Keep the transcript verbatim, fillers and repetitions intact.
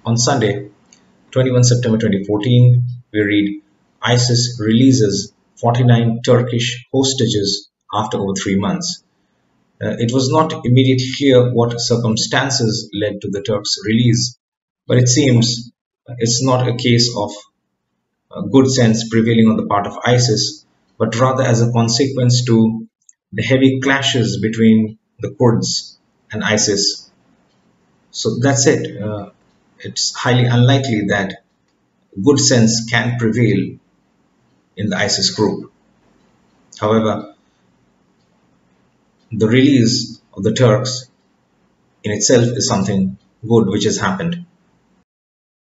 On Sunday, twenty-first September twenty fourteen, we read ISIS releases forty-nine Turkish hostages after over three months. Uh, it was not immediately clear what circumstances led to the Turks' release, but it seems it's not a case of uh, good sense prevailing on the part of ISIS, but rather as a consequence to the heavy clashes between the Kurds and ISIS. So that's it. Uh, it's highly unlikely that good sense can prevail in the ISIS group. However, the release of the Turks in itself is something good which has happened.